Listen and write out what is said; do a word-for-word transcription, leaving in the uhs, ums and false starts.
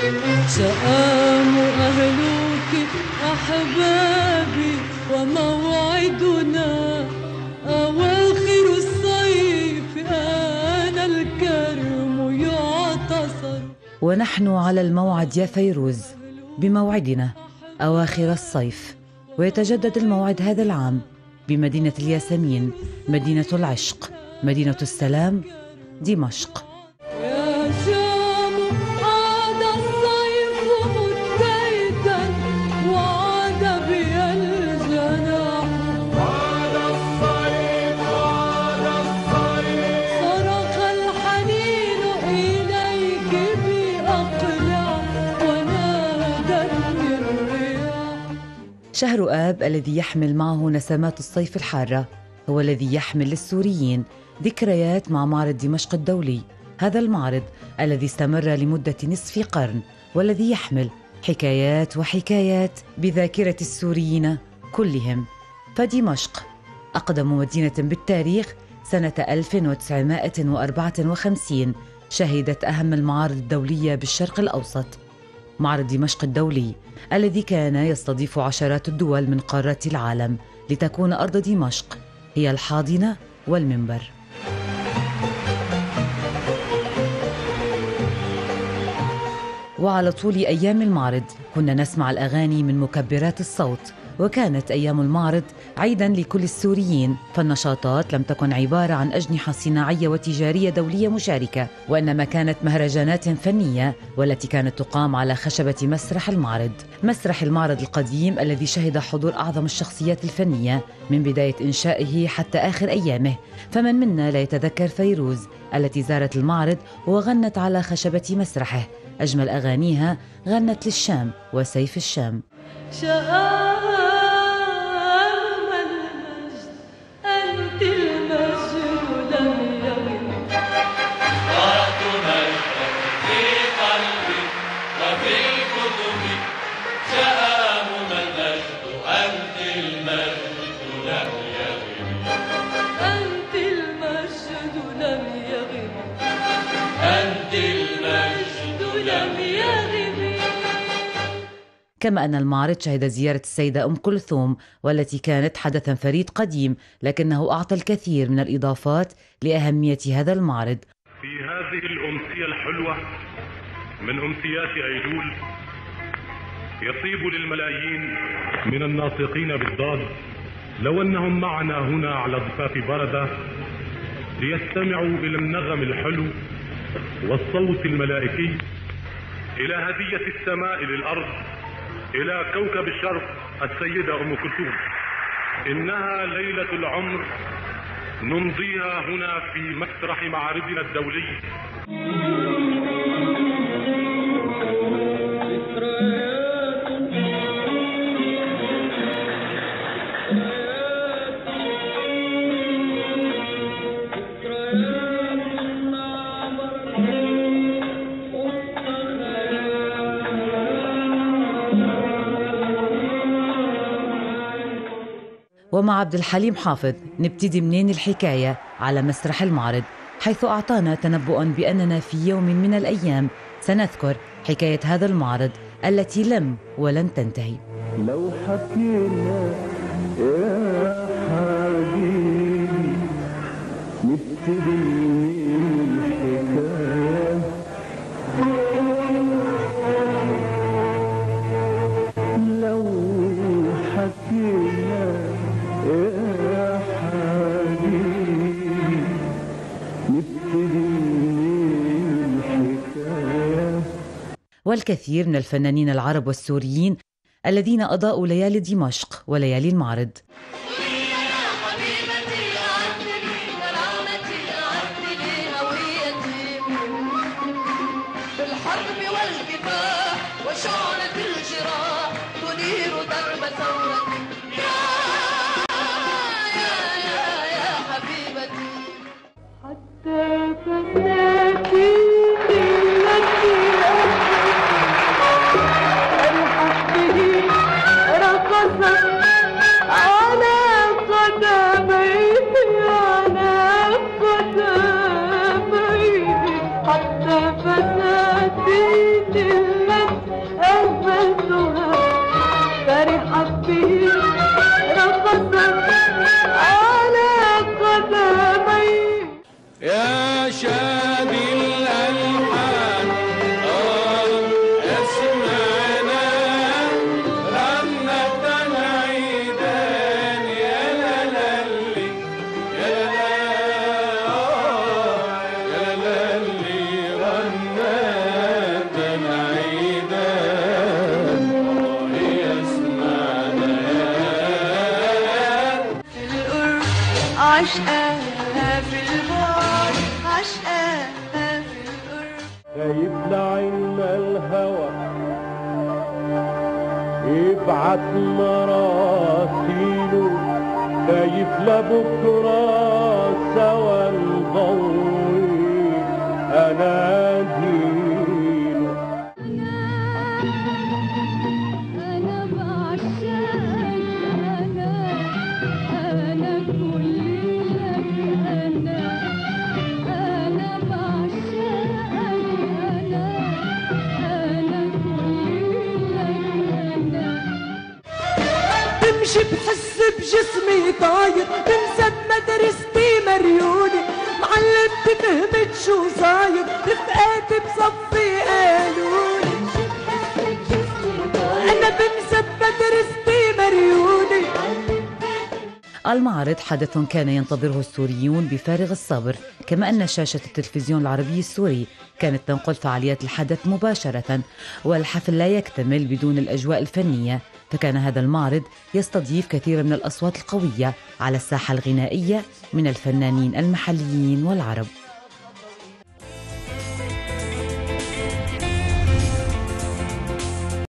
سآم أهلك أحبابي وموعدنا أواخر الصيف آن الكرم يعتصر. ونحن على الموعد يا فيروز، بموعدنا أواخر الصيف، ويتجدد الموعد هذا العام بمدينة الياسمين، مدينة العشق، مدينة السلام، دمشق. يا شام عاد الصيف متيتا وعاد بي الجناح، عاد الصيف عاد الصيف، صرخ الحنين إليك بأقلع ونادتني الرياح. شهر آب الذي يحمل معه نسمات الصيف الحارة هو الذي يحمل للسوريين ذكريات مع معرض دمشق الدولي، هذا المعرض الذي استمر لمدة نصف قرن والذي يحمل حكايات وحكايات بذاكرة السوريين كلهم. فدمشق أقدم مدينة بالتاريخ سنة ألف وتسعمائة وأربعة وخمسين شهدت أهم المعارض الدولية بالشرق الأوسط، معرض دمشق الدولي الذي كان يستضيف عشرات الدول من قارات العالم، لتكون أرض دمشق هي الحاضنة والمنبر. وعلى طول أيام المعرض كنا نسمع الأغاني من مكبرات الصوت، وكانت أيام المعرض عيداً لكل السوريين، فالنشاطات لم تكن عبارة عن أجنحة صناعية وتجارية دولية مشاركة، وإنما كانت مهرجانات فنية والتي كانت تقام على خشبة مسرح المعرض، مسرح المعرض القديم الذي شهد حضور أعظم الشخصيات الفنية من بداية إنشائه حتى آخر أيامه. فمن منا لا يتذكر فيروز التي زارت المعرض وغنت على خشبة مسرحه، أجمل أغانيها غنت للشام وسيف الشام. شآم المجد أنت المجد لم يغن، قرأت مجدا في قلبي وفي الكتب، شآم المجد أنت المجد لم يغن، أنت المجد لم يغن، أنت المجد لم يغن. كما أن المعرض شهد زيارة السيدة أم كلثوم، والتي كانت حدثاً فريد قديم لكنه أعطى الكثير من الإضافات لأهمية هذا المعرض. في هذه الأمسية الحلوة من أمسيات أيلول يطيب للملايين من الناطقين بالضاد لو أنهم معنا هنا على ضفاف بردة ليستمعوا إلى النغم الحلو والصوت الملائكي، إلى هدية السماء للأرض، إلى كوكب الشرق السيدة أم كلثوم. إنها ليلة العمر نمضيها هنا في مسرح معارضنا الدولي. ومع عبد الحليم حافظ نبتدي منين الحكاية على مسرح المعرض، حيث أعطانا تنبؤاً بأننا في يوم من الأيام سنذكر حكاية هذا المعرض التي لم ولن تنتهي. لو حكينا يا حبيبي نبتدي منين الحكاية، لو حكينا يا حبيبي نبتدي منين الحكاية. والكثير من الفنانين العرب والسوريين الذين أضاءوا ليالي دمشق وليالي المعرض. بالحرب والكفاح وشعلة الجراح تنير درب ثورتي، يا يا يا يا حبيبتي. حتى فناكي التي الحق به رقصت على قدميه على قدميه، حتى فناكي التي عشقاها في البعد عشقاها في القرب. خايف لعنا الهوى يبعت مراسيله، خايف لبكرة سوا نضوي أناديله. أنا بعشقك أنا أنا كل لك أنا أنا بعشقك أنا أنا كل لك أنا. بمشي بحس بجسمي طاير، بنسى بمدرستي مريوني، معلمتي فهمت شو صاير، رفقاتي بصفي قالولي أنا بنسى بمدرستي مريوني. المعرض حدث كان ينتظره السوريون بفارغ الصبر، كما أن شاشة التلفزيون العربي السوري كانت تنقل فعاليات الحدث مباشرة، والحفل لا يكتمل بدون الأجواء الفنية، فكان هذا المعرض يستضيف كثير من الأصوات القوية على الساحة الغنائية من الفنانين المحليين والعرب.